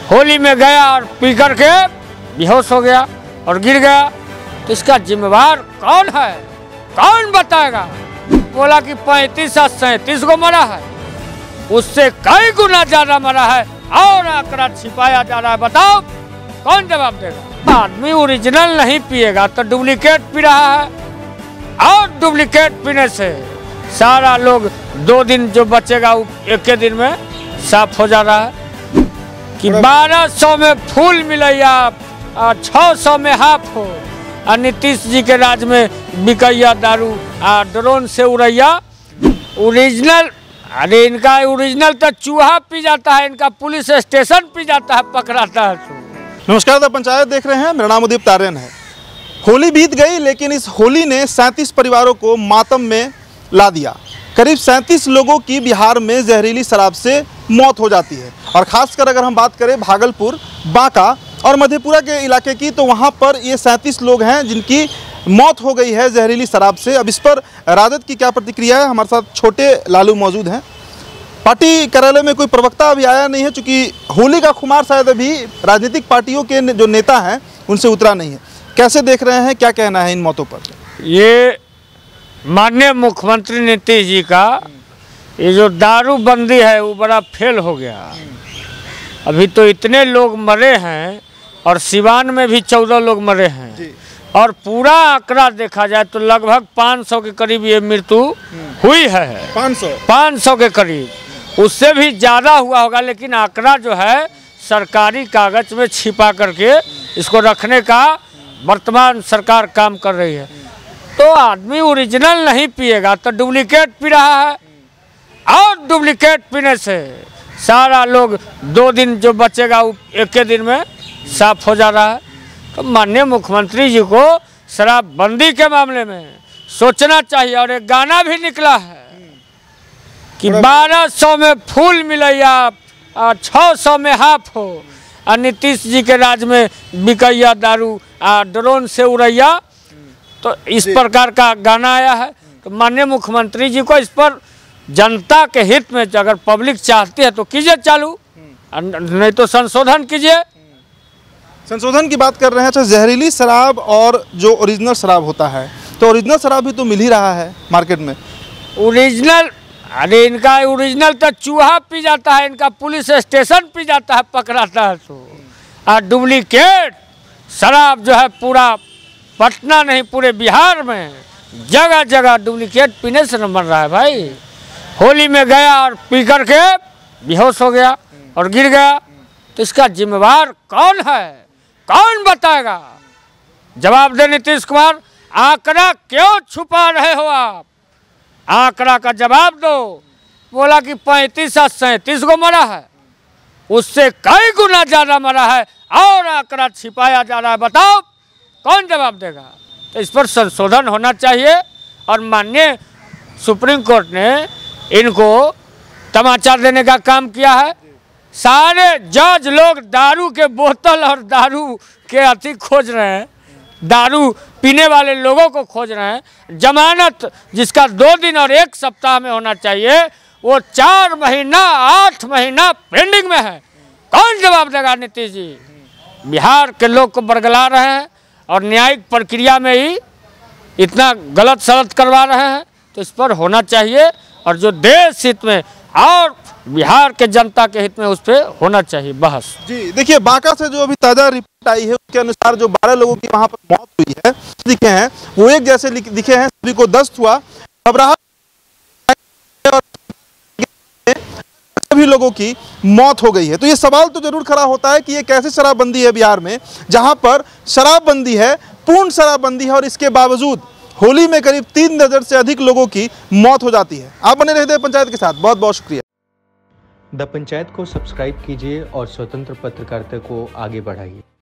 होली में गया और पी करके बेहोश हो गया और गिर गया, तो इसका जिम्मेवार कौन है, कौन बताएगा? बोला कि 35 और 37 को मरा है, उससे कई गुना ज्यादा मरा है और आंकड़ा छिपाया जा रहा है। बताओ कौन जवाब देगा? आदमी ओरिजिनल नहीं पिएगा तो डुप्लीकेट पी रहा है, और डुप्लीकेट पीने से सारा लोग 2 दिन जो बचेगा वो एक के दिन में साफ हो जा रहा है। कि 1200 में फुल मिलैया 600 में हाफ हो, और नीतीश जी के राज में बिकैया दारू ड्रोन से उड़ैया। ओरिजिनल, अरे इनका ओरिजिनल तो चूहा पी जाता है, इनका पुलिस स्टेशन पी जाता है, पकड़ाता है तो। नमस्कार, द पंचायत देख रहे हैं, मेरा नाम उदीप तारेन है। होली बीत गई, लेकिन इस होली ने 37 परिवारों को मातम में ला दिया। करीब 37 लोगों की बिहार में जहरीली शराब से मौत हो जाती है, और खासकर अगर हम बात करें भागलपुर, बांका और मधेपुरा के इलाके की, तो वहां पर ये 37 लोग हैं जिनकी मौत हो गई है जहरीली शराब से। अब इस पर राजद की क्या प्रतिक्रिया है? हमारे साथ छोटे लालू मौजूद हैं। पार्टी कार्यालय में कोई प्रवक्ता अभी आया नहीं है, चूँकि होली का खुमार शायद अभी राजनीतिक पार्टियों के जो नेता हैं उनसे उतरा नहीं है। कैसे देख रहे हैं, क्या कहना है इन मौतों पर? ये माननीय मुख्यमंत्री नीतीश जी का ये जो दारू बंदी है वो बड़ा फेल हो गया। अभी तो इतने लोग मरे हैं, और सिवान में भी 14 लोग मरे हैं, और पूरा आंकड़ा देखा जाए तो लगभग 500 के करीब ये मृत्यु हुई है। 500 के करीब, उससे भी ज़्यादा हुआ होगा, लेकिन आंकड़ा जो है सरकारी कागज में छिपा करके इसको रखने का वर्तमान सरकार काम कर रही है। तो आदमी ओरिजिनल नहीं पिएगा तो डुप्लीकेट पी रहा है, और डुप्लीकेट पीने से सारा लोग 2 दिन जो बचेगा वो एक के दिन में साफ हो जा रहा है। तो माननीय मुख्यमंत्री जी को शराबबंदी के मामले में सोचना चाहिए। और एक गाना भी निकला है कि 1200 में फुल मिलैया 600 में हाफ हो, और नीतीश जी के राज में बिकैया दारू ड्रोन से उड़ैया। तो इस प्रकार का गाना आया है। तो माननीय मुख्यमंत्री जी को इस पर जनता के हित में, अगर पब्लिक चाहती है तो कीजिए चालू, नहीं तो संशोधन कीजिए। संशोधन की बात कर रहे हैं। अच्छा, जहरीली शराब और जो ओरिजिनल शराब होता है, तो ओरिजिनल शराब भी तो मिल ही रहा है मार्केट में। ओरिजिनल, अरे इनका ओरिजिनल तो चूहा पी जाता है, इनका पुलिस स्टेशन पी जाता है, पकड़ाता है तो। और डुप्लीकेट शराब जो है पूरा पटना नहीं पूरे बिहार में जगह जगह डुप्लीकेट पीने से न मर रहा है भाई। होली में गया और पी करके बेहोश हो गया और गिर गया, तो इसका जिम्मेवार कौन है, कौन बताएगा? जवाब दे नीतीश कुमार। आंकड़ा क्यों छुपा रहे हो आप? आंकड़ा का जवाब दो। बोला कि 35 और 37 को मरा है, उससे कई गुना ज्यादा मरा है, और आंकड़ा छिपाया जा रहा है। बताओ कौन जवाब देगा? तो इस पर संशोधन होना चाहिए। और माननीय सुप्रीम कोर्ट ने इनको तमाचा देने का काम किया है। सारे जज लोग दारू के बोतल और दारू के अति खोज रहे हैं, दारू पीने वाले लोगों को खोज रहे हैं। जमानत जिसका 2 दिन और 1 सप्ताह में होना चाहिए, वो 4 महीना 8 महीना पेंडिंग में है। कौन जवाब देगा? नीतीश जी बिहार के लोग को बरगला रहे हैं, और न्यायिक प्रक्रिया में ही इतना गलत सलत करवा रहे हैं। तो इस पर होना चाहिए, और जो देश हित में और बिहार के जनता के हित में उस पर होना चाहिए बहस। जी देखिए, बांका से जो अभी ताज़ा रिपोर्ट आई है उसके अनुसार जो 12 लोगों की वहां पर मौत हुई है दिखे हैं, वो एक जैसे दिखे हैं। सभी को दस्त हुआ, घबराहट, सभी लोगों की मौत हो गई है। तो ये सवाल तो जरूर खड़ा होता है कि ये कैसे शराबबंदी है बिहार में, जहां पर शराबबंदी है, पूर्ण शराबबंदी है, और इसके बावजूद होली में करीब 3 दर्जन से अधिक लोगों की मौत हो जाती है। आप बने रहते हैं पंचायत के साथ। बहुत बहुत शुक्रिया। द पंचायत को सब्सक्राइब कीजिए और स्वतंत्र पत्रकारिता को आगे बढ़ाइए।